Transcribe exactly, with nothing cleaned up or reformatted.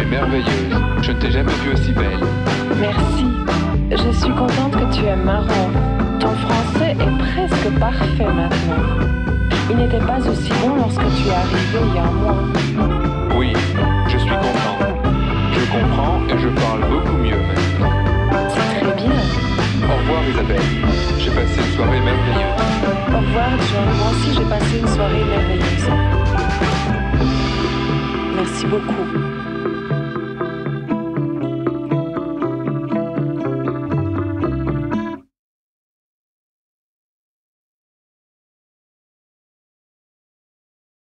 merveilleuse. Je ne t'ai jamais vue aussi belle. Merci. Je suis contente que tu aimes Maroc. Ton français est presque parfait maintenant. Il n'était pas aussi bon lorsque tu es arrivé il y a un mois. Oui, je suis content. Je comprends et je parle beaucoup mieux maintenant. C'est très bien. Au revoir Isabelle. J'ai passé une soirée merveilleuse. Au revoir John. Moi aussi j'ai passé une soirée merveilleuse. Merci beaucoup.